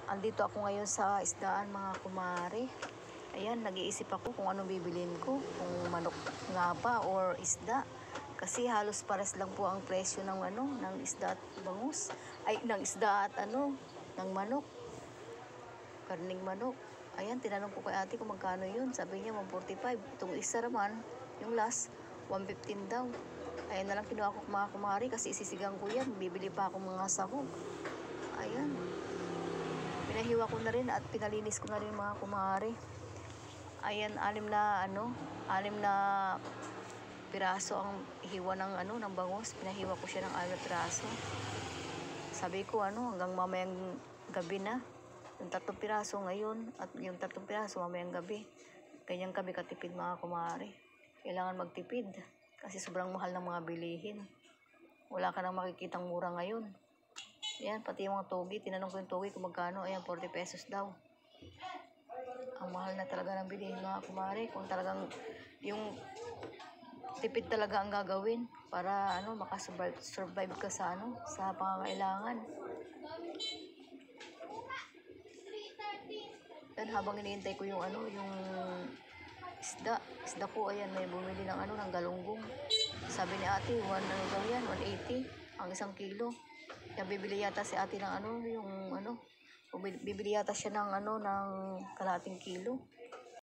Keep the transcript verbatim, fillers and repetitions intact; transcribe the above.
Andito ako ngayon sa isdaan mga kumare. Ayan, nag-iisip ako kung anong bibilin ko. Kung manok nga ba or isda. Kasi halos pares lang po ang presyo ng ano, ng isda at bangus. Ay, ng isda at ano, ng manok. Karning manok. Ayan, tinanong ko kay ate kung magkano yun. Sabi niya, one forty-five. Itong isa naman, yung last, one fifteen daw. Ayan na lang kinuha ko mga kumare kasi isisigang ko yan. Bibili pa ako mga sahog. Ayan. Pinahiwa ko na rin at pinalinis ko na rin mga kumare. Ayan, anim na ano, anim na piraso ang hiwa ng ano, ng bangus. Pinahiwa ko siya ng anim na piraso. Sabi ko ano, hanggang mamayang gabi na. Yung tatlong piraso ngayon at yung tatlong piraso mamayang gabi. Ganyan kami katipid mga kumare. Kailangan magtipid kasi sobrang mahal ng mga bilihin. Wala ka nang makikitang mura ngayon. Ayan, pati yung mga togi. Tinanong ko yung togi kung magkano. Ayan, forty pesos daw. Ang mahal na talaga ng bilihin mga kumare. Kung talagang yung tipid talaga ang gagawin para ano, makasurvive survive ka sa ano, sa pangangailangan. Yan, habang iniintay ko yung ano, yung isda. Isda ko, ayan, may bumili ng ano, ng galunggong. Sabi ni ate, one, ano daw yan, one eighty ang isang kilo. Kaya bibili yata si ate ng ano, yung ano, bibili yata siya ng ano, ng kalahating kilo.